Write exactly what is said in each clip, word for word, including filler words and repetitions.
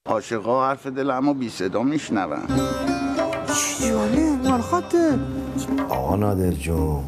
عاشقا حرف دلمو بی صدا میشنون. چی جاله مال خاطر آقا نادر جون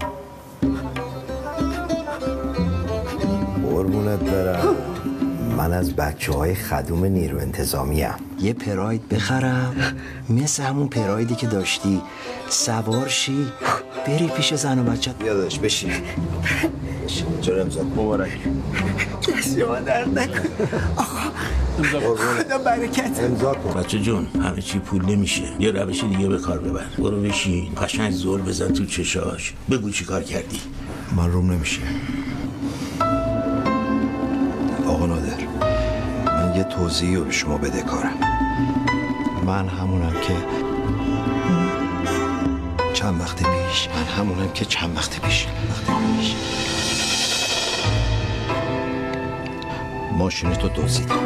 قربونت برم. من از بچه های خدوم نیرو انتظامی ام. یه پراید بخرم مثل همون پرایدی که داشتی، سوار شی بری پیش زن و بچه. یادش بشین چرا امضا مبارک. دستی ما درد نکن آقا، خدا برکت. امضا کن بچه جون. همه چی پول نمیشه، یه روش دیگه به کار ببر. برو بشین قشنگ زل بزن تو چشاش، بگو چی کار کردی. من روم نمیشه. آقا نادر، من یه توضیحی رو به شما بده کارم. من همونم که چند وقت پیش من همونم که چند وقت پیش وقت پیش ماشین تو دزدیدم.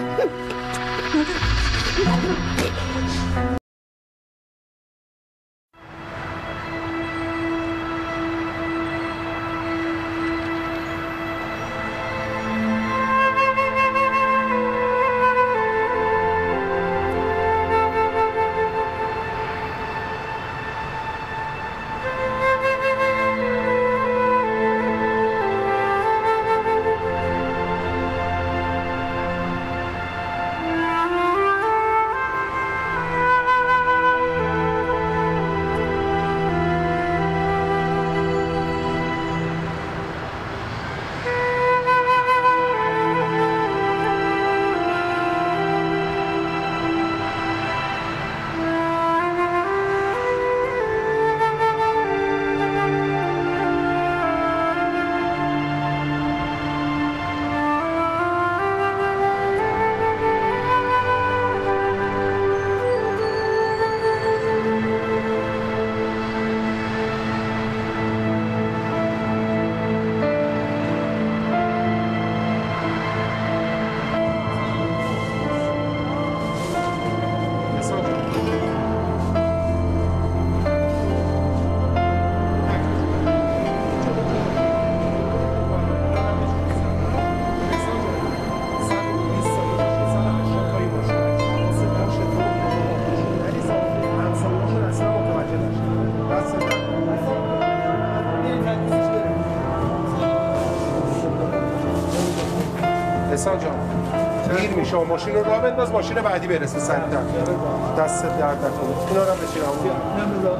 احسان جان دیر میشه، ماشین رو راه بنداز، ماشین بعدی برسه سریعتر. دست درد نکنه. اینا رو هم بچین همون.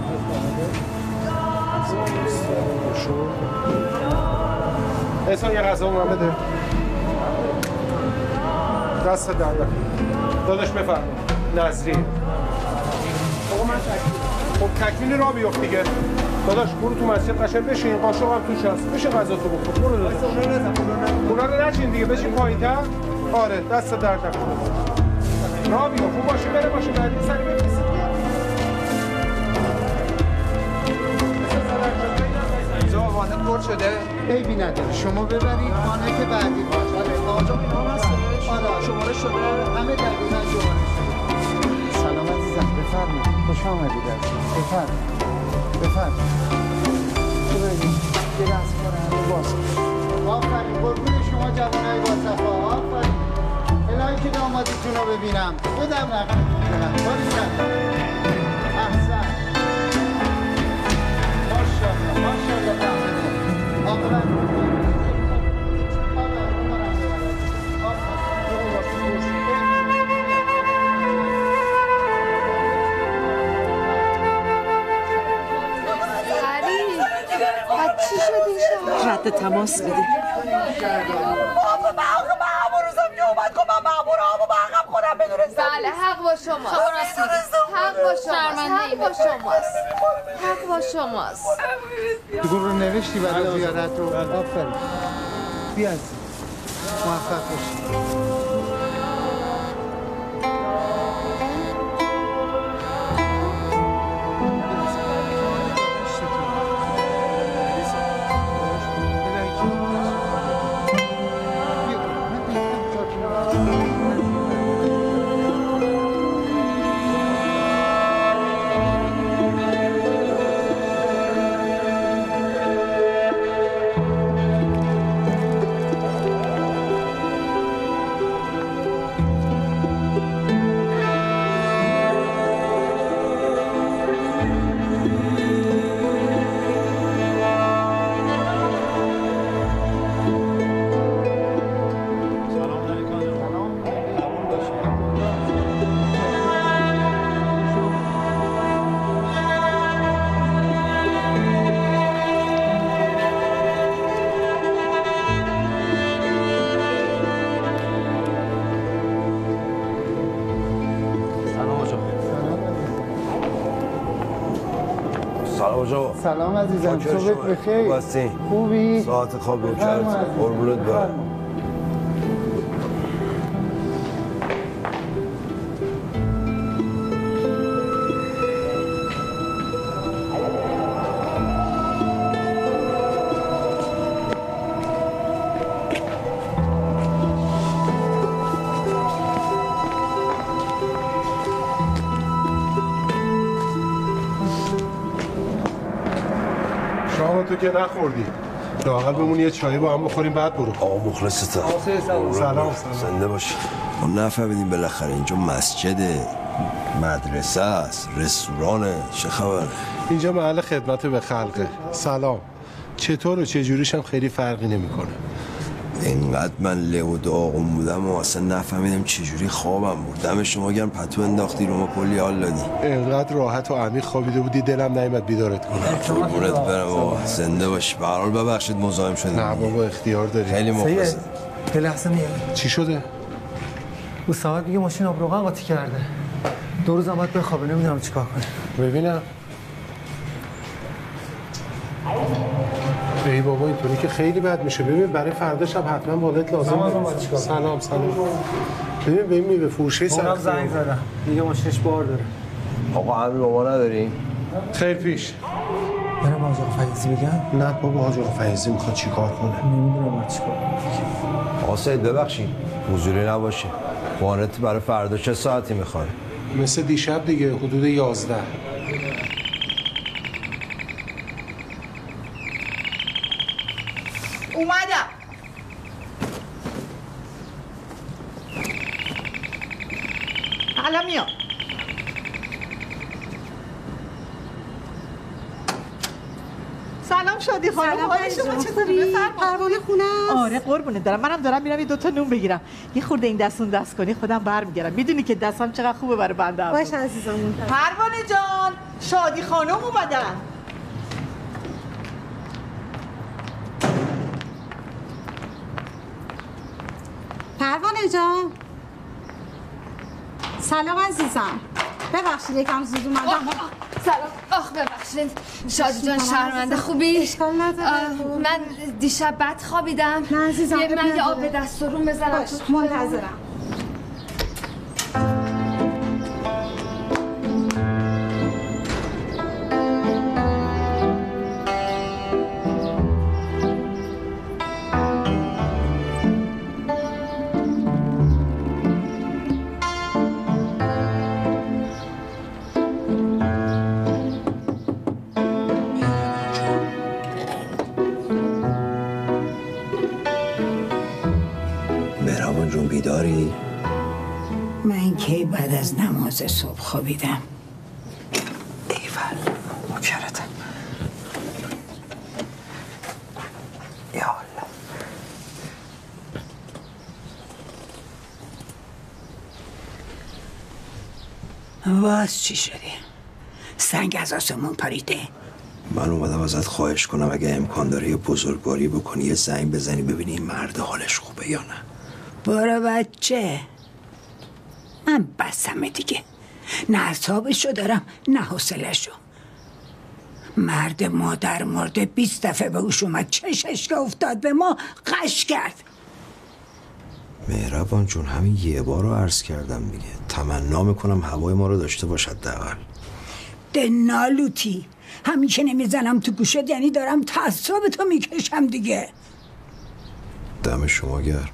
احسان یه غذا اونم بده. دست درد نکنه. داداش بفرما. نظری. آقا من تکمیل. خب تکمیل راه بیفت دیگه. داداش برو تو مسجد قشنگ بشین، قاشق هم توش هست. بشین غذا تو بخور. برو داداش. اونا رو نچین دیگه، بشین پایین‌تر. آره دست درد نکنه. راه بیفت. خوب باشه بره باشه بعدی سری بفرست. وانه پر شده؟ عیبی نداره، شما ببرید وانه که بعدی باشه. آقا اینا هستش؟ آره شماره شده؟ همه دقیقاً شماره شده. سلام عزیزم، بفرمایید. خوش آمدید عزیزم. بفرمایید. بفرمایید. ببینید یه دست کار همه باز. آفرین، قربون شما جوانای با صفا. آفرین. الهی که دامادیتون رو ببینم. بدم رقم کنم. باریکن. احسن. ماشاءالله، ماشاءالله. رد تماس بده. بابا من آخه من همون روزم که اومد گفت من مأمور آب و برقم خودم بدونستم. بله حق با شماست. حق با شماست. حق با شماست. حق با شماست. دیگه رو نوشتی برای زیارت رو. آفرین. بیا از موفق باشی. آقا. سلام عزیزم، صبحت بخیر. خوبی؟ خوبی؟ ساعت خواب رو کرد. قربونت برم. شام تو که نخوردی. لااقل بمون یه چایی با هم بخوریم بعد برو. آقا مخلصتم. سلام سلام. زنده باشی. ما نفهمیدیم بالاخره اینجا مسجده، مدرسه است، رستورانه، چه خبره؟ اینجا محل خدمت به خلقه. سلام. چطور و چه جوریش هم خیلی فرقی نمیکنه. اینقدر من له و داغون بودم و اصلا نفهمیدم چجوری خوابم بود. دم شما گرم پتو انداختی رو ما کلی حال دادی. اینقدر راحت و عمیق خوابیده بودی دلم نیامد بیدارت کنم. قربونت برم بابا، زنده باشی. به هر حال ببخشید مزاحم شدیم. نه بابا اختیار داری. خیلی مخلصم. یه لحظه میاد. چی شده؟ او صاحب دیگه ماشین آبروغن قاطی کرده. دو روز آمد بخوابه، نمیدونم چیکار کنه. ببینم. ای بابا اینطوری که خیلی بد میشه. ببین برای فردا شب حتما والت لازم داره. سلام سلام. ببین به این میوه فروشی سر اونم زنگ زدم. دیگه ماشینش بار داره. آقا امیر بابا نداریم؟ خیر پیش. برم آقا فیضی بگم؟ نه بابا حاج آقا فیضی میخواد چیکار کنه؟ نمیدونم باید چیکار کنه. آقا سید ببخشید حضوری نباشه. وانت برای فردا چه ساعتی میخواد؟ مثل دیشب دیگه حدود یازده. اومدم. الان میام. سلام شادی خانم. سلام حال شما چطوری؟ پروانه خونه است؟ آره قربونت دارم. منم دارم میرم یه دو تا نون بگیرم. یه خورده این دستون دست کنی خودم برمیگردم. میدونی که دستم چقدر خوبه برای بنده. باشه عزیزم. پروانه جان، شادی خانم اومدن. پروانه جان سلام عزیزم. ببخشید یکم زود اومدم. سلام. آخ ببخشید شادی جان، شرمنده. خوبی؟ اشکال نداره. من دیشب بد خوابیدم. نه عزیزم. یه من یه آب به دست و روم بزنم. باش منتظرم. مهربان جون بیداری؟ من کی بعد از نماز صبح خوابیدم. ایول مکرتم. یا الله. واز چی شده؟ سنگ از آسمون پریده؟ من اومدم ازت خواهش کنم اگه امکان داره یه بزرگواری بکنی، یه زنگ بزنی ببینی این مرد حالش خوبه یا نه. برو بچه، من بسمه دیگه. نه حسابشو دارم نه حوصله‌شو. مرد مادر مرده بیست دفعه به اوش اومد، چشش که افتاد به ما قش کرد. مهربان جون همین یه بار رو عرض کردم دیگه. تمنا میکنم هوای ما رو داشته باشد دقل. دنالوتی همیشه نمیزنم تو گوشت، یعنی دارم تعصب تو میکشم دیگه. دم شما گرم.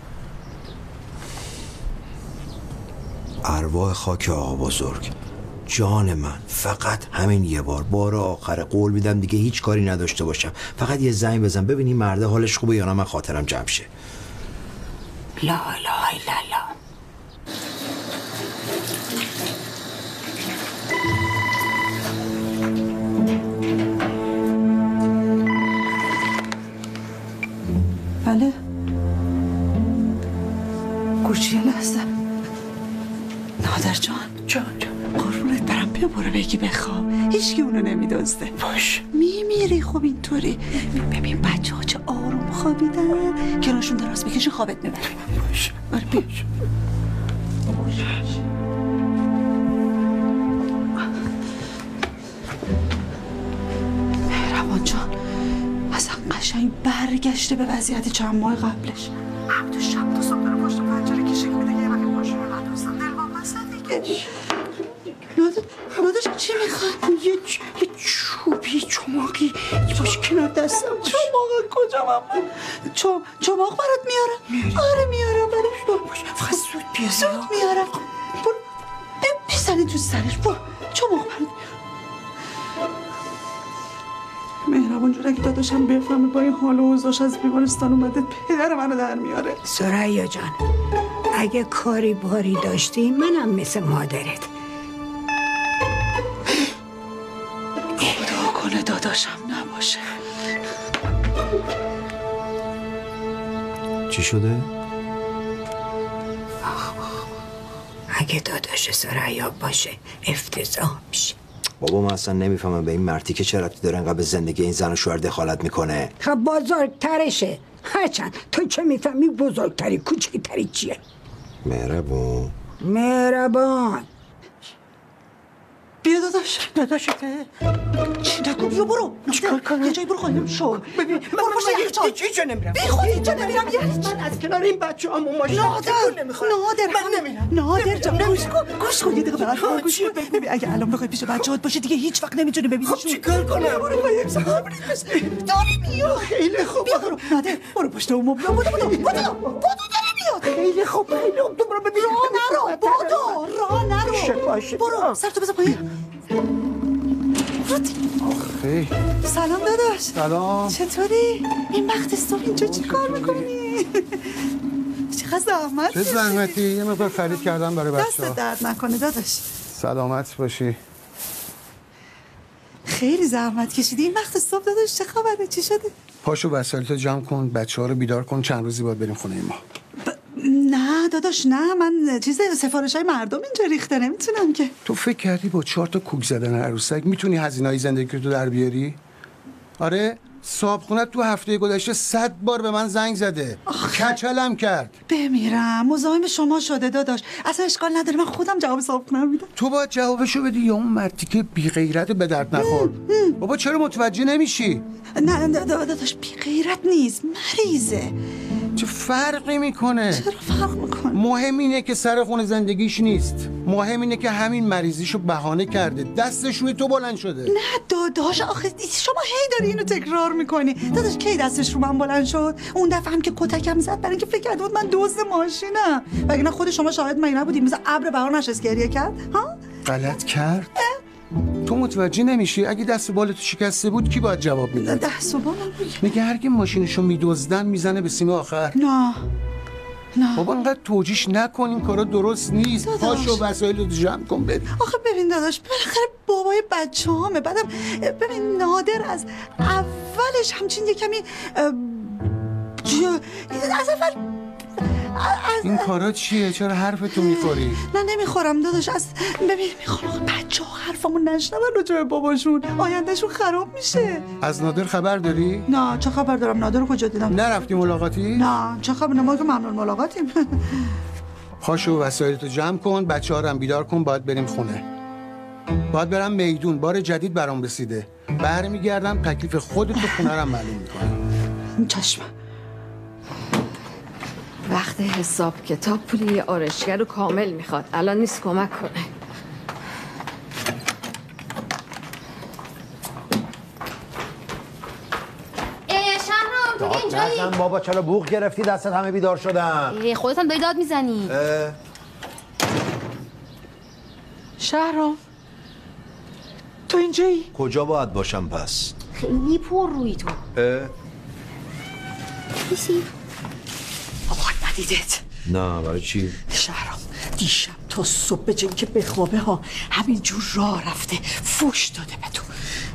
ارواح خاک آقا بزرگ، جان من، فقط همین یه بار، بار آخر، قول میدم دیگه هیچ کاری نداشته باشم. فقط یه زنگ بزن ببینی مرده حالش خوبه یا نه، من خاطرم جمع شه. لا لا لا لا. بله گوشی لحظه. نادر جان جان جان قربونت برم، بیا برو بگی بخواب. هیچکی اونو نمیدزده. باش میمیری خوب اینطوری. ببین بچه ها چه آروم خوابیدن، کنارشون دراز بکشی خوابت میبره. باش آره بیا. مهربان جان اصلا قشنگ برگشته به وضعیت چند ماه قبلش. هم تو شب تا صبح داره پشت پنجره کشیده دیگه یه وقت ماشین رو ندوستم دل واسه دیگه. نادر چی میخواد؟ یه یه چوبی چماقی باش کنار دستم. چماق کجا من؟ چم چماق برات میارم. آره میارم برات. باش فقط زود بیا. زود میارم. برو بزنی تو سرش. برو چماق برات. مهربان جون اگه داداشم بفهمه با این حال و اوضاعش از بیمارستان اومده پدر منو در میاره. ثریا جان اگه کاری باری داشتی منم مثل مادرت. خدا کنه داداشم نباشه. چی شده؟ اگه داداش ثریا باشه افتضاح میشه. بابا من اصلا نمیفهمم به این مرتی که چه ربطی داره انقدر به زندگی این زن و شوهر دخالت میکنه. خب بزرگترشه. هرچند تو چه میفهمی بزرگتری کوچکتری چیه؟ مهربون مهربان بیا داداش. داداشته چی نکن. بیا برو. چیکار کنم؟ یه جایی برو خواهیم شو. ببین من باشه یخچال هیچ جا نمیرم. بی خود اینجا نمیرم. من از کنار این بچه همون ماشین نادر نادر من نمیرم. نادر جان گوش کن گوش کن یه دقیقه برای گوش کن. ببین اگه الان بخوای پیش بچه‌هات باشه دیگه هیچ وقت نمیتونی ببینیشون. خب چیکار کنم؟ برو پای امسا خبری بس. داری میاد. خیلی خوب. بیا برو نادر برو پشت اون مبل. بودو بودو بودو بودو داری میاد. خیلی خوب. خیلی خوب. تو برو ببین. راه نرو. بودو راه نرو. برو سر تو بزن پایین. آخه سلام داداش. سلام. چطوری؟ این وقت صبح اینجا چی کار میکنی؟ چقدر زحمت چه زحمتی؟ یه مقدار خرید کردم برای بچه‌ها. دست درد نکنه داداش. سلامت باشی. خیلی زحمت کشیدی این وقت صبح داداش. چه خبره؟ چی شده؟ پاشو وسایلتو جمع کن، بچه‌ها رو بیدار کن، چند روزی باید بریم خونه ما. ب... نه داداش نه، من چیز سفارش‌های مردم اینجا ریخته نمیتونم که. تو فکر کردی با چهار تا کوک زدن عروسک میتونی هزینه‌های زندگی رو در بیاری؟ آره؟ صاحبخونه‌ت تو هفته گذشته صد بار به من زنگ زده. کچلم کرد. بمیرم مزاحم شما شده داداش. اصلا اشکال نداره من خودم جواب صاحبخونه میدم. تو باید جوابشو بدی یا اون مردی که بی غیرت به درد نخور. بابا چرا متوجه نمیشی؟ نه داداش بی غیرت نیست، مریضه. چه فرقی میکنه؟ چرا فرق میکنه؟ مهم اینه که سر خون زندگیش نیست. مهم اینه که همین مریضیشو بهانه کرده. دستش روی تو بلند شده. نه داداش آخه شما هی داری اینو تکرار میکنی. داداش کی دستش رو من بلند شد؟ اون دفعه هم که کتکم زد برای اینکه فکر کرده بود من دزد ماشینم. وگرنه خود شما شاهد من نبودیم. مثلا ابر بهار نشست گریه کرد. ها؟ غلط کرد؟ تو متوجه نمیشی؟ اگه دست و بالتو شکسته بود کی باید جواب میداد؟ دست و بالم میگه هر کی ماشینشو میدزدن میزنه به سیم آخر. نه نه بابا انقدر توجیش نکن، این کارا درست نیست. داداش. پاشو وسایلتو جمع کن بریم. آخه ببین داداش بالاخره بابای بچه‌هامه. بعدم ببین نادر از اولش همچین یه کمی از اول از... این کارا چیه؟ چرا حرفتو میخوری؟ نه نمیخورم داداش. از ببین میخوام بچه ها حرفمون نشنون راجع به باباشون، آیندهشون خراب میشه. از نادر خبر داری؟ نه چه خبر دارم؟ نادر رو کجا دیدم؟ نرفتی ملاقاتی؟ نه چه خبر؟ ما که ممنون ملاقاتیم. پاشو وسایلتو جمع کن، بچه ها رو هم بیدار کن، باید بریم خونه. باید برم میدون، بار جدید برام رسیده. برمیگردم تکلیف خودت تو خونه رو هم معلوم میکنم. چشم. وقت حساب کتاب پولی یه آرشگر رو کامل میخواد. الان نیست کمک کنه. شهرام تو اینجایی؟ نزن بابا، چرا بوق گرفتی دستت همه بیدار شدن؟ خودت هم داری داد میزنی. شهرام تو اینجایی؟ کجا باید باشم پس؟ خیلی پر روی تو. بیسی آقا ندیدت؟ نه برای چی؟ شهرام دیشب تا صبح به جایی که بخوابه ها همینجور راه رفته فوش داده به تو.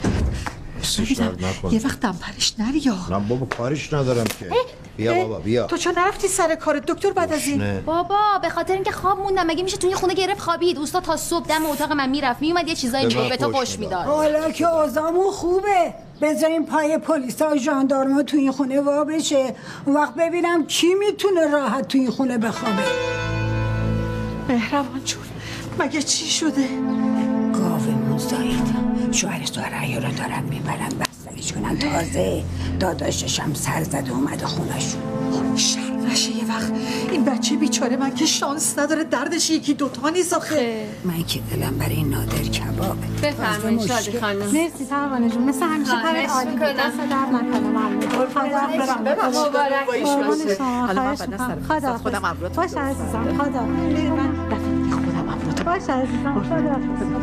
یه وقت دمپرش نری یا نه بابا کارش ندارم که. بیا بابا بیا. تو چون نرفتی سر کار دکتر بعد از این؟ بابا به خاطر اینکه خواب موندم. مگه میشه تو این خونه گرفت خوابید؟ اوستا تا صبح دم اتاق من میرفت میومد یه چیزایی میگفت به تو پشت میداد. حالا که اوضاعمون خوبه بذاریم پای پلیسا و ژاندارما تو این خونه وا بشه، اون وقت ببینم کی میتونه راحت تو این خونه بخوابه. مهربان جون مگه چی شده؟ گاو آبمون زایید. شوهرش تو رأی رو دارن میبرن بستریش کنن. تازه داداشش هم سر زده اومده خونشون. شرم نشه یه وقت این بچه بیچاره من که شانس نداره دردش یکی دوتا نیست آخه. من که دلم برای این نادر کبابه. بفرمایید شادی خانم. مرسی پروانه جون، مثل همیشه کارت عالی بود. دست درد نکنه. ممنون. مبارک باشه. حالا من بعد سر خدا خودم امرات باشه عزیزم. خدا من خودم امرات باشه عزیزم. خدا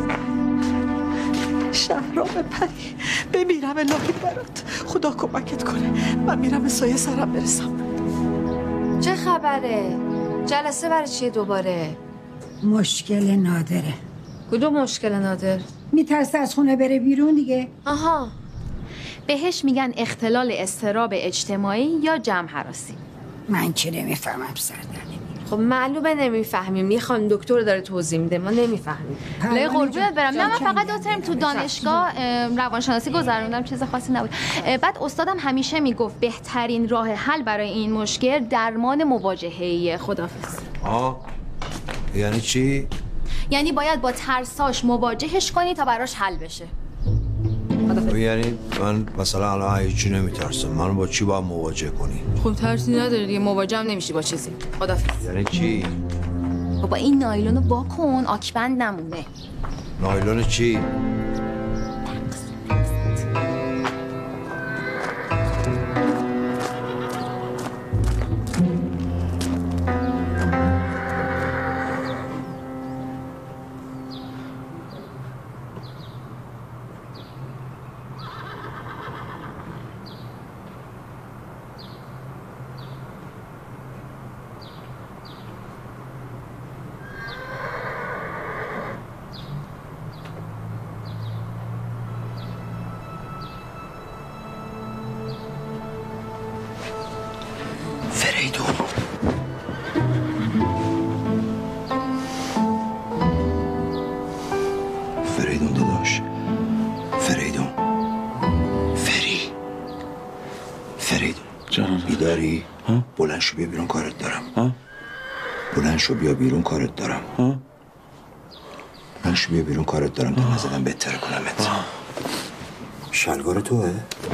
شهرام پری بمیرم الهی برات. خدا کمکت کنه. من میرم به سایه سرم برسم. چه خبره؟ جلسه برای چیه دوباره؟ مشکل نادره. کدوم مشکل نادر؟ میترسه از خونه بره بیرون دیگه. آها. بهش میگن اختلال اضطراب اجتماعی یا جمع هراسی. من که نمیفهمم سردرنمی. خب معلومه نمیفهمیم. یه خانم دکتر داره توضیح میده، ما نمیفهمیم. لای قربونت برم. نه من فقط دو ترم تو دانشگاه روانشناسی گذروندم، چیز خاصی نبود. بعد استادم همیشه میگفت بهترین راه حل برای این مشکل درمان مواجهه‌ای. خدافظ. آه یعنی چی؟ یعنی باید با ترساش مواجهش کنی تا براش حل بشه. یعنی من مثلا الان هیچی نمیترسم، منو با چی باید مواجه کنی؟ خب ترسی نداری دیگه، مواجه هم نمیشی با چیزی. خدافظ. یعنی چی؟ بابا این نایلونو با کن، آکبند نمونه. نایلون چی؟ فریدون داداش، فریدون، فری فریدون جانم بیداری؟ بلند شو بیا بیرون کارت دارم. ها؟ بلند شو بیا بیرون کارت دارم. ها؟ بلند شو بیا بیرون کارت دارم تا نزدم بهتر کنمت. شلوار توه؟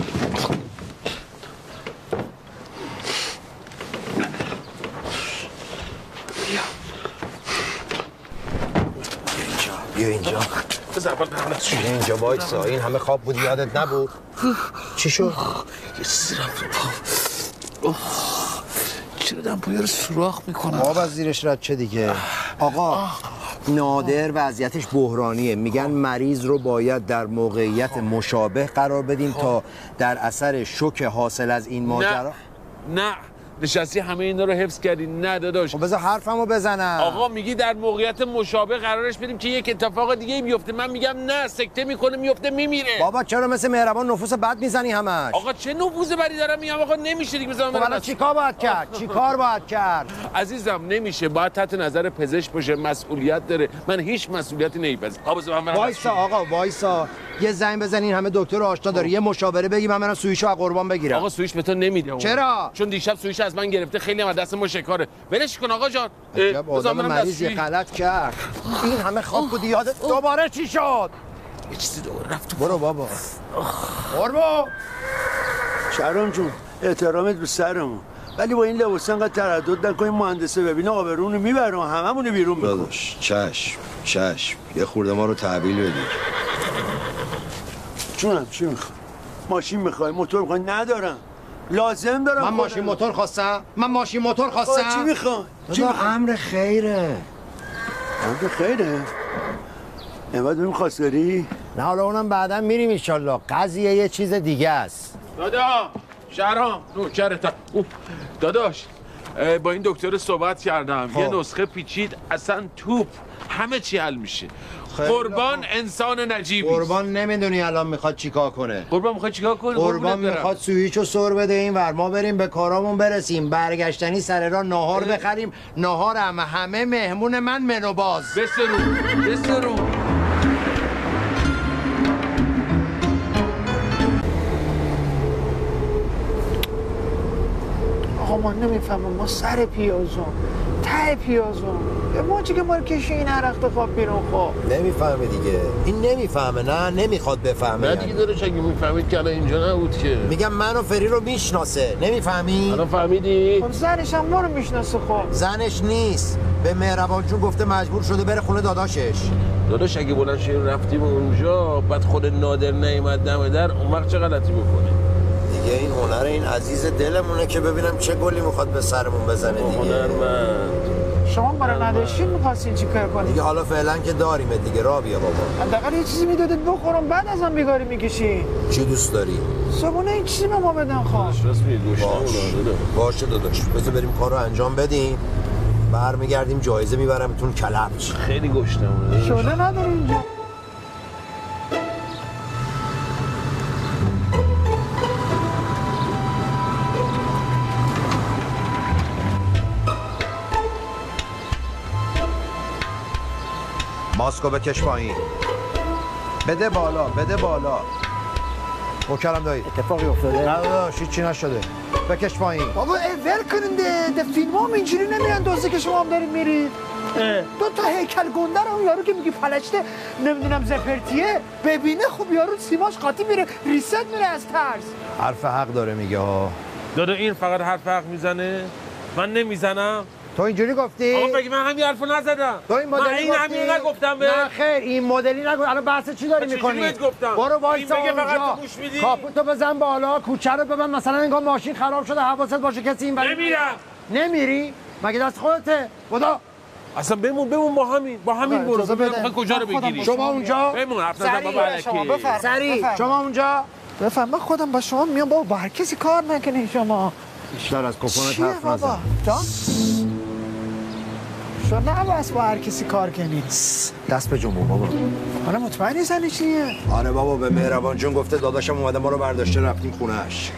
بیا اینجا. بذار اول برم نسو. بیا اینجا وایسا. این همه خواب بود یادت نبود؟ چی شد؟ یه چیزی رفت تو پا. چرا دمپایی رو سوراخ میکنم؟ آب از زیرش رد چه دیگه؟ آقا نادر وضعیتش بحرانیه. میگن مریض رو باید در موقعیت مشابه قرار بدیم تا در اثر شوک حاصل از این ماجرا. نه نه نشستی همه اینا رو حفظ کردی. نه داداش. خب بذار حرفمو بزنم. آقا میگی در موقعیت مشابه قرارش بدیم که یک اتفاق دیگه بیفته. من میگم نه، سکته میکنه میفته میمیره. بابا چرا مثل مهربان نفوس بد میزنی همش؟ آقا چه نفوذ بدی دارم میگم. آقا نمیشه دیگه. بذار خب الان چیکار باید کرد؟ چیکار باید کرد؟ عزیزم نمیشه. باید تحت نظر پزشک باشه، مسئولیت داره. من هیچ مسئولیتی نمیپذیرم. آقا بذار من وایسا آقا وایسا. یه زنگ بزنین همه دکتر آشنا داره. یه مشاوره بگی من برم سویشو از قربان بگیرم. آقا سویش به تو نمیده. چرا؟ چون دیشب سویش از من گرفته. خیلی هم دست ما شکاره. ولش کن آقا جان. عجب آدم مریضی غلط کرد. این همه خواب بودی یادت دوباره چی شد؟ یه چیزی دوباره رفت. برو بابا. قربو. شهرام جون احترامت به سرمون، ولی با این لباس انقدر تردد نکن. مهندسه ببینه آبرونو میبرم هممون بیرون میکنم. داداش چشم چشم یه خورده ما رو تحویل بدید. جونم چی میخوای؟ ماشین میخوای؟ موتور میخوای؟ ندارم. لازم دارم. من ماشین موتور خواستم. من ماشین موتور خواستم. چی میخوای؟ چی میخوای؟ امر خیره. امر خیره؟ امروز بریم خواستگاری؟ نه حالا اونم بعدا میریم انشالله. قضیه یه چیز دیگه است. دادا شهرام نوکرتم. داداش با این دکتر صحبت کردم. خواه. یه نسخه پیچید اصلا توپ همه چی حل میشه. قربان انسان نجیبی. قربان نمیدونی الان میخواد چیکار کنه. قربان میخواد چیکار کنه؟ قربان میخواد سویچو سر بده این ور، ما بریم به کارامون برسیم، برگشتنی سر راه ناهار بخریم. ناهار هم همه مهمون من منو باز. بسرو بسرو. آقا ما نمیفهمم. ما سر پیازم ته پیازو ما چی که ما رو کشی این عرق خواب بیرون خواب نمیفهمه دیگه این نمیفهمه نه نمیخواد بفهمه نه دیگه داره اگه میفهمید که الان اینجا نبود که میگم من و فری رو میشناسه نمیفهمی؟ الان فهمیدی؟ خب زنش هم ما رو میشناسه خب زنش نیست به مهربان جون گفته مجبور شده بره خونه داداشش داداش اگه بلند شدیم رفتیم اونجا بعد خود نادر نیومد دم در اون وقت چه غلطی بکنه دیگه این هنر این عزیز دلمونه که ببینم چه گلی میخواد به سرمون بزنه دیگه هنرمند شما برای نداشتین میخواستین چی کار کنید؟ دیگه حالا فعلا که داریم دیگه را بیا بابا حداقل یه چیزی میدادید بخورم بعد ازم بیگاری میکشی چی دوست داری؟ صبونه این چیزی به ما بدن خواه راست میگی گوشت باشه داداش بذار بریم کار رو انجام بدیم برمیگردیم جایزه میبرمتون کلبش خیلی گشتمونه شله نداره اینجا ماسکو بکش پایین بده بالا بده بالا مکرم دایی اتفاقی افتاده؟ نه داداش هیچی نشده بکش پایین بابا ول کنین ده ده فیلم هم اینجوری نمیرن دوسته که شما هم دارید میرید دو تا هیکل گنده رو یارو که میگی فلشته نمیدونم زپرتیه ببینه خوب یارو سیماش قاطی میره ریست میره از ترس حرف حق داره میگه ها دادا این فقط حرف حق میزنه من نمیزنم تو اینجوری گفتی؟ آقا بگی من همین حرفو نزدم تو این مدلی من این گفتی؟ همین نگفتم به نه خیر این مدلی نگو الان بحث چی داری میکنی؟ چجوری بهت گفتم؟ برو این وایسا بگه فقط اونجا تو گوش میدی؟ کاپوتو بزن بالا کوچه رو ببن مثلا انگار ماشین خراب شده حواست باشه کسی این ولی نمیرم نمیری؟ مگه دست خودته؟ خدا اصلا بمون بمون با همین با همین برو ببین کجا رو بگیری شما اونجا بمون حرف نزن بابا الکی سری شما اونجا بفهم من خودم با شما میام بابا با هر کسی کار نکنین شما بیشتر از کپونت چیه حرف بابا نزن جان شما نه بس با هر کسی کار کنی دست به جنبون بابا حالا مطمئنی زنی چیه؟ آره بابا به مهربان جون گفته داداشم اومده ما رو برداشته رفتیم خونه‌اش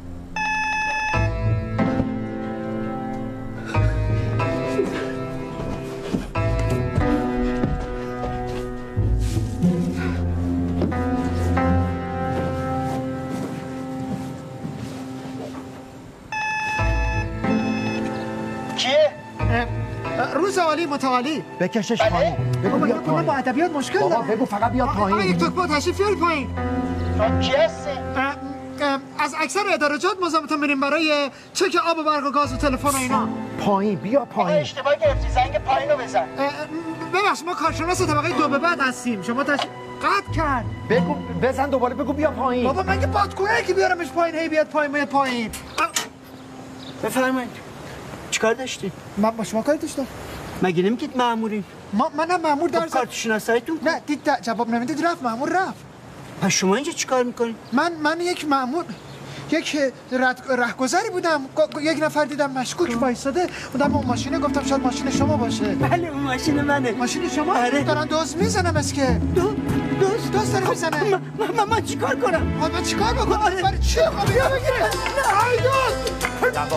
کیه؟ روز عالی متعالی بکشش پایین بگو بیا پایین با ادبیات مشکل بابا داره بگو فقط بیاد پایین آقا یک توک با تشریف بیاری پایین کی هستی؟ از اکثر ادارجات مزاحمتون میریم برای چک آب و برق و گاز و تلفن و اینا پایین بیا پایین اشتباه گرفتی زنگ پایین رو بزن ببخش ما کارشناس طبقه دو به بعد هستیم شما تشریف قطع کرد بگو بزن دوباره بگو بیا پایین بابا من که بادکنه که بیارمش پایین هی بیاد پایین بیاد پایین بفرمایید چیکار داشتی؟ من با شما کاری داشتم مگه نمیگید مأمورین؟ ما منم مأمور در کارت شناساییتون نه دید جواب نمیدید رفت مأمور رفت پس شما اینجا چیکار میکنید؟ من من یک مأمور یک رهگذری بودم یک نفر دیدم مشکوک وایساده بودم اون ماشینه گفتم شاید ماشین شما باشه بله اون ماشین منه ماشین شما آره. دارن دوز میزنم اس که دو دوز دوز داره میزنه من من چیکار کنم؟ من چیکار بکنم؟ برای چی خب بیا بگیره نه ای دوز جواب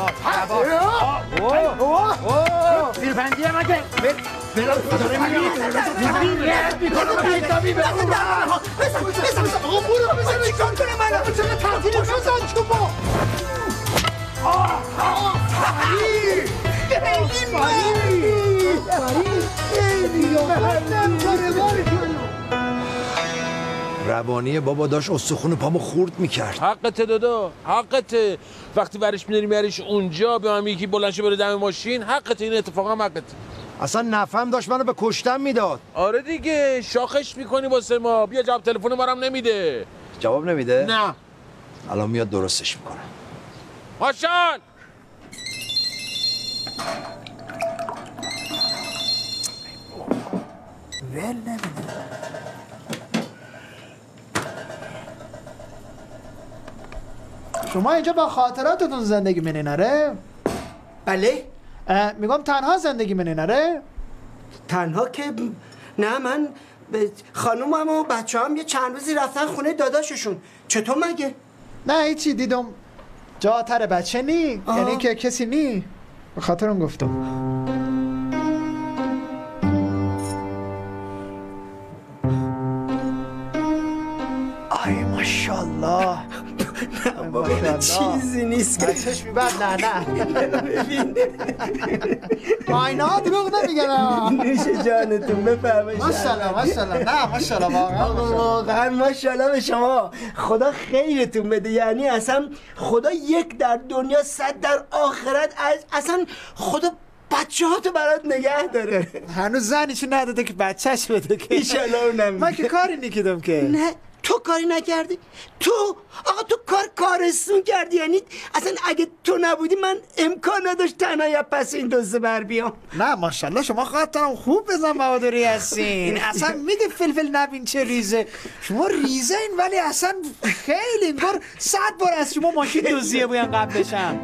جواب جواب زیربندیه مگه برم داره میگه میکنم کتابی برم آقا برو بزن چیکار کنه من چرا تعطیل بزن چوبو آه آه فری خیلی فری فری خیلی روانی بابا داشت استخون پامو خورد میکرد حقته دادا حقته وقتی برش میداری میاریش اونجا به من یکی بلند شه بره دم ماشین حقته این اتفاقا هم حقته اصلا نفهم داشت منو به کشتن میداد آره دیگه شاخش میکنی واسه ما بیا جواب تلفن ما هم نمیده جواب نمیده نه الان میاد درستش میکنه ماشال ول نمیده شما اینجا با خاطراتتون زندگی منین آره؟ بله میگم تنها زندگی منین آره؟ تنها که نه من خانومم و بچه هم یه چند روزی رفتن خونه داداششون چطور مگه؟ نه هیچی دیدم جا تر بچه نی آه. یعنی که کسی نی به خاطر اون گفتم آی ماشالله نه بابا چیزی نیست که چشمی بد نه نه ببین آینه ها دروغ نمیگن. نوش جانتون بفرمایید. ماشاءالله ماشاءالله. نه ماشاءالله واقعا واقعا ماشاءالله به شما. خدا خیرتون بده. یعنی اصلا خدا یک در دنیا صد در آخرت. اصلا خدا بچه ها تو برات نگه داره. هنوز زنیشو نداده که بچهش بده که. ایشالله اونم من که کاری نکردم که. نه تو کاری نکردی؟ تو آقا تو کار کارستون کردی. یعنی اصلا اگه تو نبودی من امکان نداشت تنها یا پس این دوزه بر بیام. نه ماشاءالله شما خاطرم خوب بزن بهادری هستین. اصلا میگه فلفل نبین چه ریزه. شما ریزه این ولی اصلا خیلی این بار صد بار از شما ماشین دوزیه باید قبل بشم.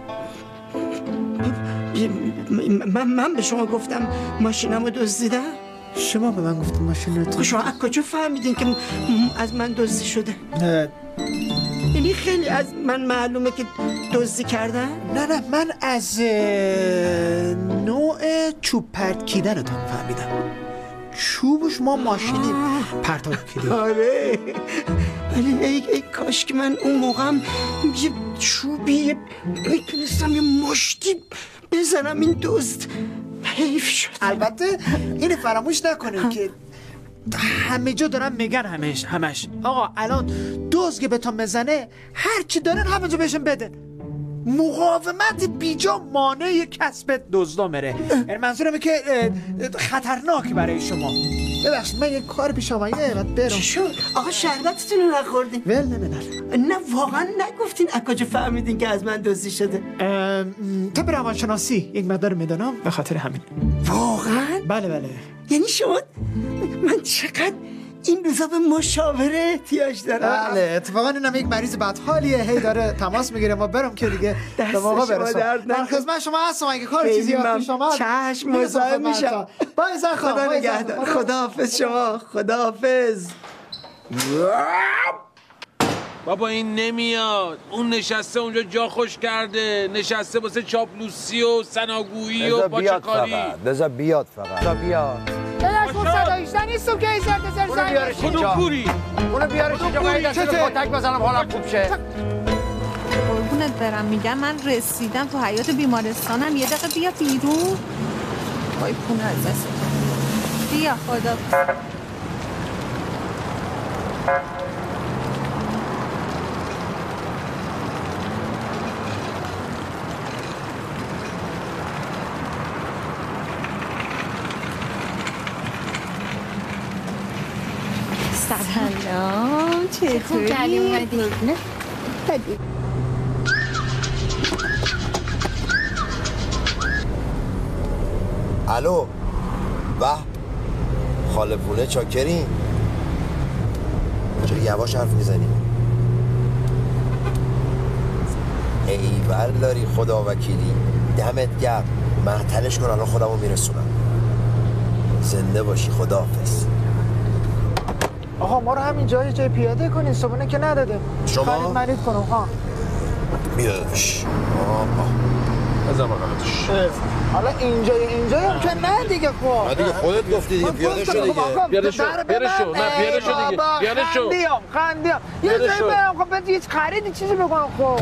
من من به شما گفتم ماشینمو دزدیدم؟ شما به من گفتید ماشین رو. شما از کجا فهمیدین که از من دزدی شده؟ نه یعنی خیلی از من معلومه که دزدی کردن؟ نه نه من از نوع چوب پرت کیدنتون فهمیدم. چوبش ما ماشینی پرتاب کیدیم. آره ولی ای, ای کاش که من اون موقعم یه چوبی میتونستم یه مشتی بزنم این دزد. حیف شد. البته اینو فراموش نکنید که همه جا دارن میگن همش همش آقا الان دزد که بهتون بزنه هر چی دارن همه جا بهشون بدن. مقاومت بیجا مانع کسب دزدا میره. یعنی منظورمه که خطرناکی برای شما. ببخشید من یه کار پیش آمده بعد برم. چی شد؟ آقا شربتتون رو نخوردین؟ ول نمیدن. نه واقعا نگفتین از کجا فهمیدین که از من دزدی شده؟ طب روانشناسی یک مقدار میدانم به خاطر همین. واقعا؟ بله بله. یعنی شما من چقدر این روزا به مشاوره احتیاج دارم. بله اتفاقا اینم یک مریض بدحالیه هی داره تماس میگیره. ما برم که دیگه به موقع برسم. من خدمت شما هستم اگه کار چیزی پیش اومد چشم مزاحم میشم. بایز خدا نگهدار. خداحافظ شما. خداحافظ. بابا این نمیاد. اون نشسته اونجا جا خوش کرده. نشسته واسه چاپلوسی و سناگویی و پاچه‌کاری. بذار بیاد فقط. بذار بیاد. داداش اون صدایشتن نیستم که این زرد زرد اونو بیارش اینجا. اونو بیارش اینجا باید دست رو کتک بزنم حالم خوب شه. قربونت برم میگم من رسیدم تو حیات بیمارستانم یه دقیقه بیا بیرون. وای پونه از دست بیا خدا. سلام چطوری؟ خوب کردی اومدی. نه بدی. الو به خاله پونه چاکرین. چرا یواش حرف میزنی؟ ایول داری خدا وکیلی. دمت گرم. معطلش کن الان خودمو میرسونم. زنده باشی. خداحافظ. آها ما رو همین جای جای پیاده کنین. صبحونه که نداده. شما؟ خرید مرید کنم. ها بیادش. بزن بقیدش. حالا اینجای اینجای هم که نه دیگه خب. نه دیگه خودت گفتی دیگه. پیاده شو دیگه. پیاده شو. پیاده شو. نه پیاده شو دیگه. پیاده شو. خندیم خندیم. یه جایی برم خب بهت یه خریدی چیزی بکنم خب.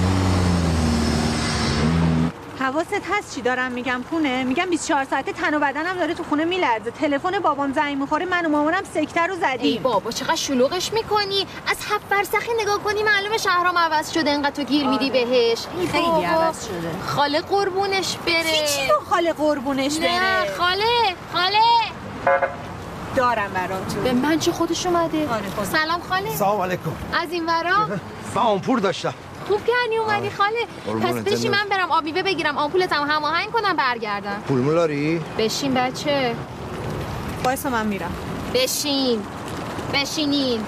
حواست هست چی دارم میگم پونه؟ میگم بیست و چهار ساعته تن و بدنم داره تو خونه میلرزه. تلفن بابام زنگ میخوره من و مامانم سکته رو زدیم. ای بابا چقدر شلوغش میکنی. از هفت فرسخی نگاه کنی معلومه شهرام عوض شده انقدر تو گیر میدی بهش. خیلی عوض شده. خاله قربونش بره. چی رو خاله قربونش بره؟ نه خاله خاله دارم براتون. به من چه خودش اومده؟ آره سلام خاله. سلام علیکم. از این ورا من آمپور داشتم. خوب کردی اومدی خاله. پس بشی من برم آب میوه بگیرم آمپولتم هماهنگ کنم برگردم. پول مولاری؟ بشین بچه. وایسا من میرم. بشین. بشینین.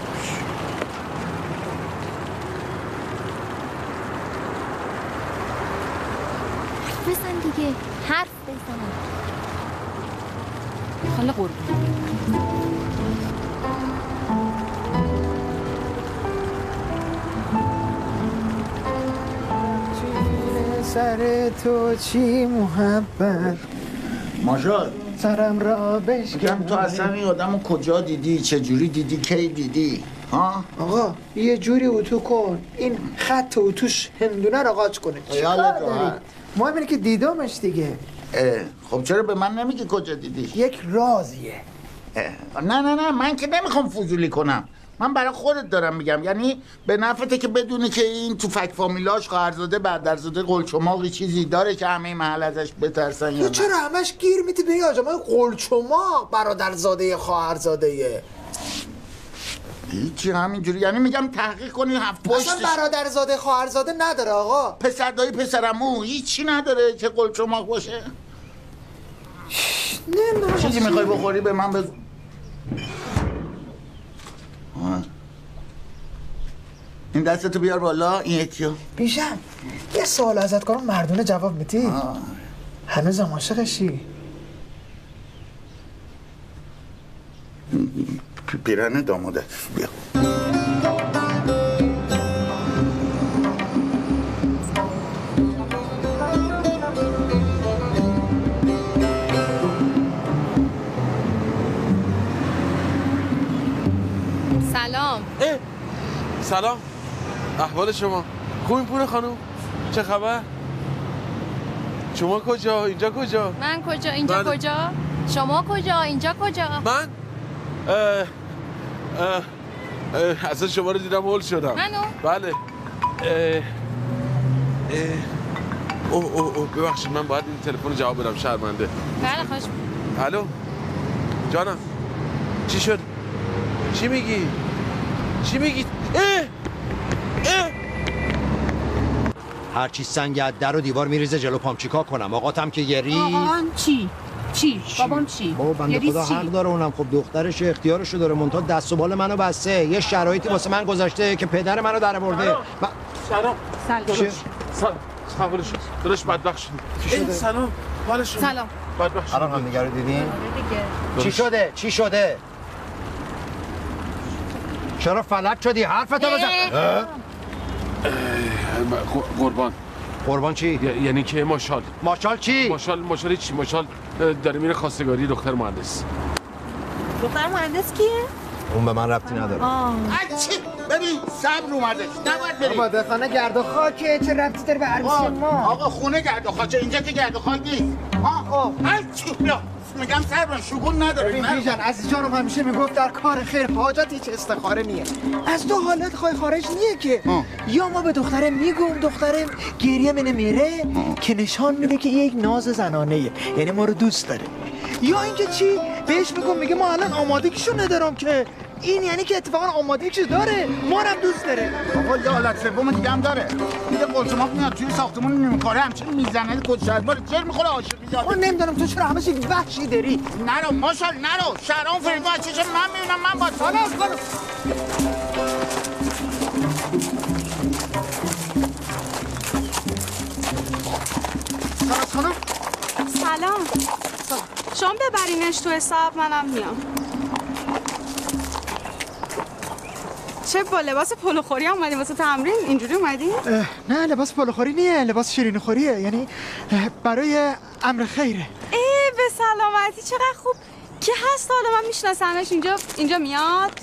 حرف بزن دیگه. حرف بزن. خاله قربون. سر تو چی محبت ماجال سرم را بشکن. تو اصلا این آدمو کجا دیدی؟ چجوری دیدی؟ کی دیدی؟ ها؟ آقا یه جوری اتو کن این خط اتوش هندونه رو قاچ کنه. خیالت راحت. مهم اینه که دیدامش دیگه. خب چرا به من نمیگی کجا دیدی؟ یک رازیه. نه نه نه من که نمیخوام فضولی کنم، من برای خودت دارم میگم، یعنی به نفته که بدونی که این تو فک فامیلاش خواهرزاده بعدرزاده قلچماقی چیزی داره که همه محل ازش بترسن یا نه. چرا همش گیر میدی به این آجامای قلچماق برادرزاده خواهرزاده؟ هیچی همینجوری، یعنی میگم تحقیق کنی هفت پشتش. اصلا برادرزاده خواهرزاده نداره آقا. پسردایی پسرمو هیچی نداره که قلچماق باشه. نه چیزی میخوای بخوری به من بز... این دستتو بیار بالا، این یکیو. بیشم یه سوال ازت کنم مردونه جواب میدی؟ هنوز هم عاشقشی؟ پیرن داماده بیا. سلام. سلام، احوال شما خوبین پور خانم؟ چه خبر؟ شما کجا؟ اینجا کجا؟ من کجا؟ اینجا من... کجا؟ شما کجا؟ اینجا کجا؟ من؟ اه... اه... اه... اصلا شما رو دیدم هول شدم. منو؟ بله. اه... اه... اوه اوه اوه ببخشید من باید این تلفن جواب بدم، شرمنده. بله خوش. الو جانم، چی شد؟ چی میگی؟ چی میگی؟ اه! اه! هرچی سنگ از در و دیوار میریزه جلو پام چیکار کنم؟ آقاتم که یه ریز. آقان چی؟ چی؟ بابام چی؟ بابا بنده خدا حق داره، اونم خب دخترش اختیارشو داره، منتها دست و بال منو بسته، یه شرایطی واسه من گذاشته که پدر منو در آورده. سلام. سلام. سلام. سلام. دلش بدبخت شد. این سلام. حالش سلام. بدبخت شد. الان هم دیگه رو دیدین؟ چی شده؟ چی شده؟ چرا فلج شدی؟ حرفتو بزن. قربان. قربان چی؟ یعنی که ماشال. ماشال چی؟ ماشال ماشال چی؟ ماشال داره میره خواستگاری دختر مهندس. دختر مهندس کیه؟ اون به من ربطی نداره. آه. چی؟ ببین صبر اومده، نباید بریم. بابا به خانه گرد و خاکه، چه ربطی داره به عروسی ما؟ آقا خونه گرد و خاکه، اینجا که گرد و خاک نیست. ها؟ چی؟ بیا. میگم سربان شگون نداره. ببین بیژن عزیز جانم همیشه میگفت در کار خیر حاجت هیچ استخاره نیه. از دو حالت خواهی خارج نیه که آه. یا ما به دختره میگم دختره گریه منه میره که نشان میده که یک ناز زنانه ایه. یعنی ما رو دوست داره، یا اینکه چی بهش میگم میگه ما الان آمادگیشو ندارم که این یعنی که اتفاقا آمادگیشو داره، ما هم دوست داره. آقا یه حالت سوم دیگه هم داره، میگه قلچماق میاد توی ساختمون نمیکاره همچین میزنه کچلوار جر میخوره عاشقی زاده. من نمیدونم تو چرا همش یک وحشی داری. نرو ماشال نرو، شهرام فریدون از چشم من میبینم، من با تو خلاص خلاص. خانم سلام. شما ببرینش تو حساب، منم میام. چه با لباس پلوخوری اومدین واسه تمرین؟ اینجوری اومدین؟ نه لباس پلوخوری نیه، لباس شیرینی خوریه، یعنی برای امر خیره. ای به سلامتی، چقدر خوب. کی هست حالا؟ من میشناسمش. اینجا اینجا میاد.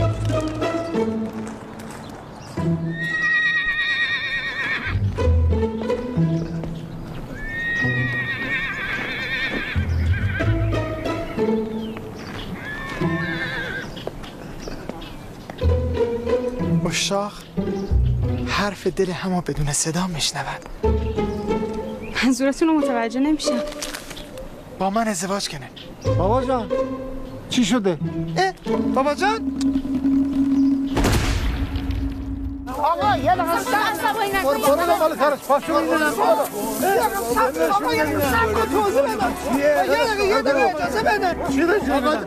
اشاق حرف دل همه بدون صدا میشنون. منظورتون رو متوجه نمیشم. با من ازدواج کنه. بابا جان چی شده؟ اه بابا جان آقا یه لحظه عصبانی نکنید. برو بالا سرش پاشو میدونم بابا. آقا یه لحظه صبر کن توضیح بدم. یه دقیقه یه دقیقه اجازه بدن. چی داری؟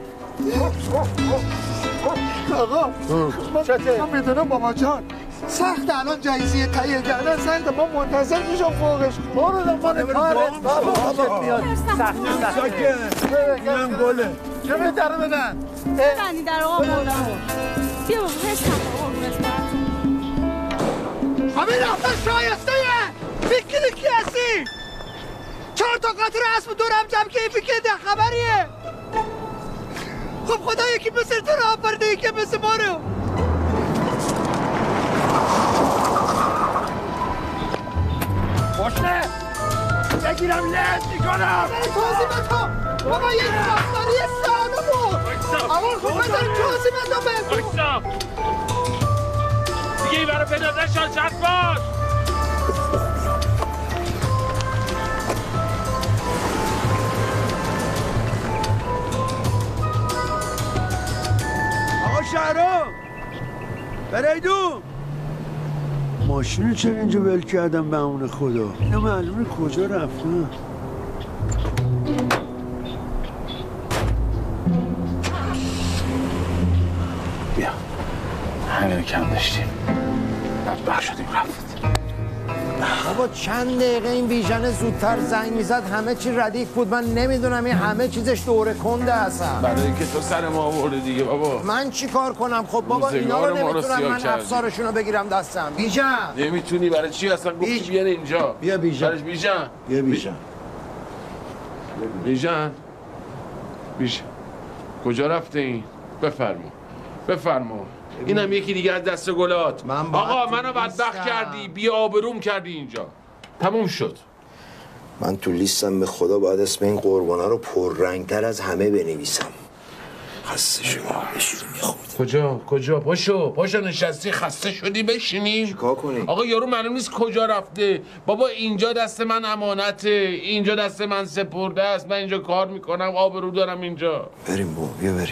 آقا من میدونم بابا جان سخت الان جایزه تهیه کردن سخت، ما منتظر میشم فوقش. برو دنبال کارت بابا. بابا میاد سخت سخت. اینم گله. چه بهتره بدن؟ ببندی در آقا مولا. بیا بابا حسم آقا همین رفتن شایسته‌یه. فکر کی هستی؟ چهار تا قطر اسب دورم جمع که این فکر ده خبریه. خب خدا یکی مثل تو رو آفرده، یکی مثل ما رو. باشه بگیرم لحظ میکنم توضیح بکن بابا یک ساختاری سالمون آقا خب بذار توضیح بدم بگو دیگه این برای بندازه شانشت باش آقا شهرام بریدون ماشین چرا اینجا ول کردم به امون خدا اینا معلومه کجا رفتن بیا همین کم داشتیم بدبخت شدیم رفت بابا چند دقیقه این ویژن زودتر زنگ میزد همه چی ردیف بود من نمیدونم این همه چیزش دوره کنده اصلا برای اینکه تو سر ما آورده دیگه بابا من چی کار کنم خب بابا اینا رو نمیتونم من افسارشون رو بگیرم دستم بیژن نمیتونی برای چی اصلا گفتی بیان اینجا بیا بیژن برش بیژن بیا بیژن بیژن بیژن کجا رفته این بفرما بفرما اینم یکی دیگه از دست گلات من آقا منو بدبخت کردی بی آبروم کردی اینجا تموم شد من تو لیستم به خدا باید اسم این قربانا رو پررنگتر از همه بنویسم خسته شدم بشینیم یه خورده کجا کجا پاشو پاشو نشستی خسته شدی بشینیم چیکار کنی آقا یارو معلوم نیست کجا رفته بابا اینجا دست من امانته اینجا دست من سپرده است من اینجا کار میکنم آبرو دارم اینجا بریم بابا بیا بریم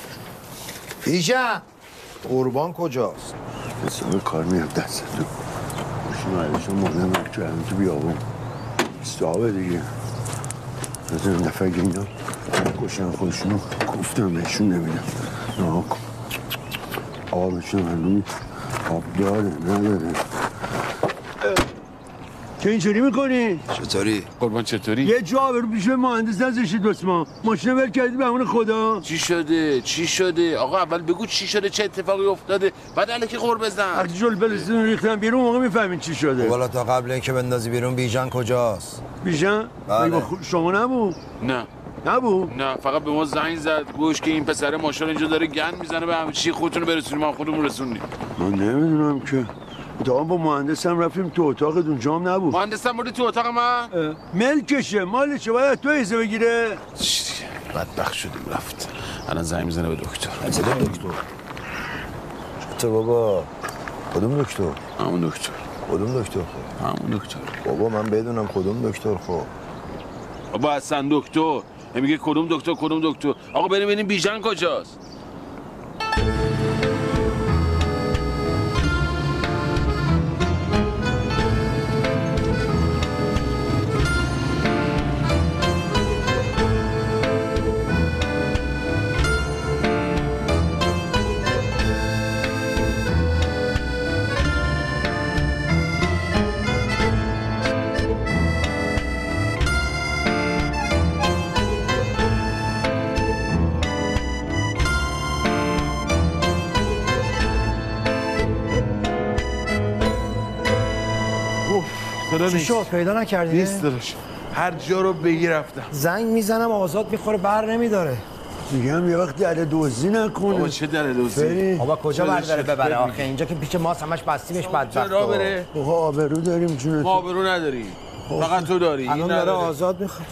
بیژن قربان کجاست حساب کار میاد دست تو ماشین علیشون مادم کردن تو بیابون استعابه دیگه از این دفعه اگه اینا کشن خودشونو گفتم بهشون نمیدم نه کن آبشون هنوی آب داره نداره چه اینجوری میکنی؟ چطوری؟ قربان چطوری؟ یه جا برو پیش مهندس نذاشتید بس ما ماشین ول کردی به همون خدا چی شده؟ چی شده؟ آقا اول بگو چی شده؟ چه اتفاقی افتاده؟ بعد الکی قور بزن وقتی جل بلستون ریختن بیرون موقع میفهمین چی شده والا تا قبل اینکه بندازی بیرون بیژن کجاست؟ بیژن؟ بله شما نبود؟ نه نبود؟ نه فقط به ما زنگ زد گوش که این پسر ماشین اینجا داره گند میزنه به همه چی خودتون برسونیم ما خودمون رسونیم من نمیدونم که اتفاقا با مهندسم رفتیم تو اتاقت اونجا هم نبود مهندسم بردی تو اتاق من؟ ملکشه مالشه باید تو ایزه بگیره بدبخت شدیم رفت الان زنگ میزنه به دکتر کدوم دکتر؟ چطور بابا؟ کدوم دکتر؟ همون دکتر کدوم دکتر خب؟ همون دکتر بابا من بدونم کدوم دکتر خب بابا اصلا دکتر میگه کدوم دکتر کدوم دکتر آقا بریم ببینیم بیژن کجاست چی شد پیدا نکردی؟ نیست داداش هر جا رو بگی رفتم زنگ میزنم آزاد میخوره بر نمیداره میگم یه وقت در دزدی نکنه بابا چه در دزدی بابا کجا برداره ببره آخه اینجا که پیش ماست همش بستیمش بدبخت چرا بره آقا آبرو داریم جونت ما آبرو نداریم فقط تو داری الان داره آزاد میخواد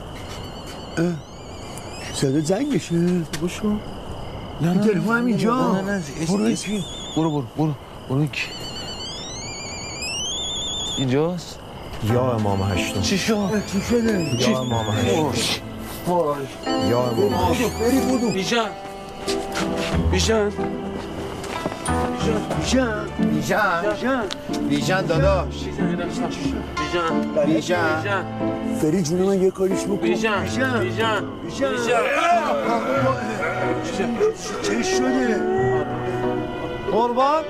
صدا زنگشه بگوش کن نه نه تلفن هم اینجا نه نه برو برو برو برو برو اینجاست یا امام هشتم چی شد؟ چی شده؟ یا امام هشتم یا امام هشتم بری بودو بیژن بیژن بیژن بیژن بیژن داداش بیژن بیژن فری جون من یه کاریش بکن بیژن بیژن بیژن چه شده؟ قربان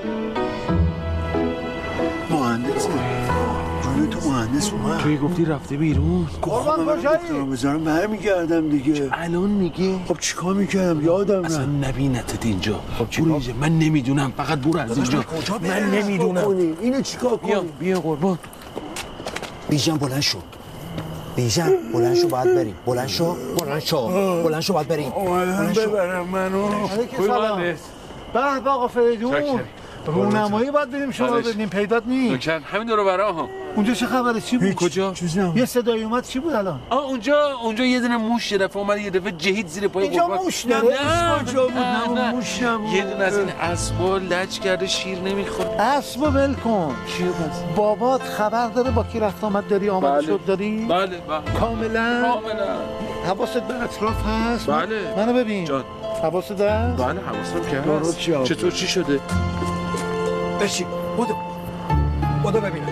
مهندس جون تو مهندس اومد توی گفتی رفته بیرون قربان کجایی؟ بذارم برمیگردم دیگه الان میگی خب چیکار میکردم یادم اصلا نه نبینتت اینجا خب برو اینجا من نمیدونم فقط برو از اینجا من نمیدونم اینو چیکار کنی بیا بیا قربان بیژن بلند شو بیژن بلند شو باید بریم بلند شو بلند شو بلند شو باید بریم اومدم ببرم منو علیکم سلام به به آقا فریدون رونمایی باید بریم شما ببینیم پیدات نیست دکتر همین دورو برا ها اونجا چه خبره؟ چی بود؟ کجا؟ یه صدایی اومد، چی بود الان؟ آه اونجا اونجا یه دونه موش یه دفعه اومد یه دفعه جهید زیر پای اینجا قربان. موش داره؟ کجا بود؟ نه موش نبود. یه دونه از این اسبا لج کرده شیر نمیخوره. اسبو ول کن. چیه پس؟ بابات خبر داره با کی رفت آمد داری آمد بله. شد داری؟ بله بله کاملا؟ کاملا. حواست به اطراف هست؟ بله. منو ببین. جان. حواست هست؟ بله حواسم که درست هست. شد. چطور چی شده؟ بشین بودو بودو ببینم.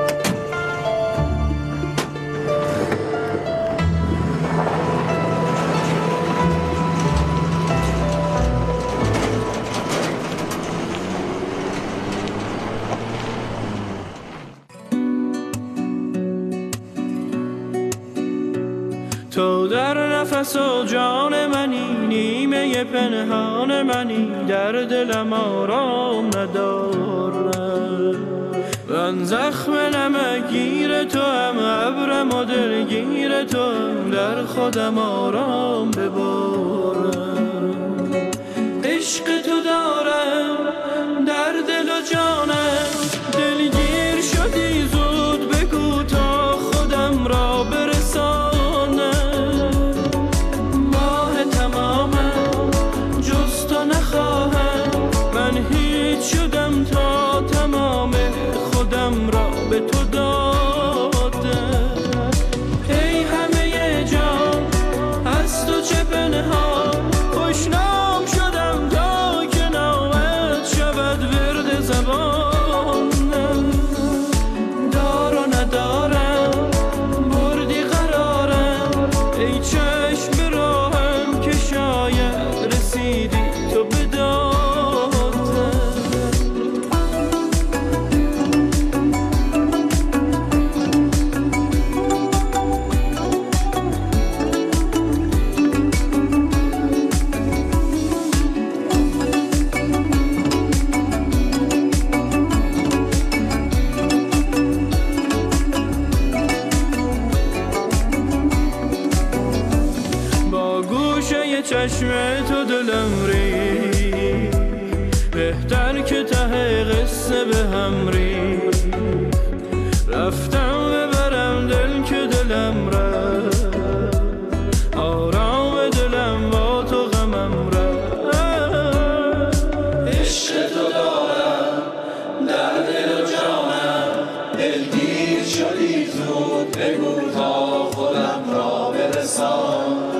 تو در نفس و جان منی، نیمه پنهان منی، در دلم آرام ندارم. من زخم نمگیر تو هم، ابرم و دلگیر تو هم، در خودم آرام ببارم. عشق تو دارم در دل و جانم، دلگیر شدی زود بگو تا خودم را برسان. شدم تا تمام خودم را به تو دادم. ای همه جان از تو چه پنهان، خوشنام شدم تا که نامت شود ورد زبانم. دار و ندارم بردی قرارم، ای چشم به راهم که شاید رسیدی تو بدان. چشم تو دلم ری، بهتر که ته قصه به هم ری. رفتم ببرم دل که دلم رفت، آرام دلم با تو غمم رفت. عشق تو دارم در دل و جانم، دلگیر شدی زود بگو تا خودم را برسان.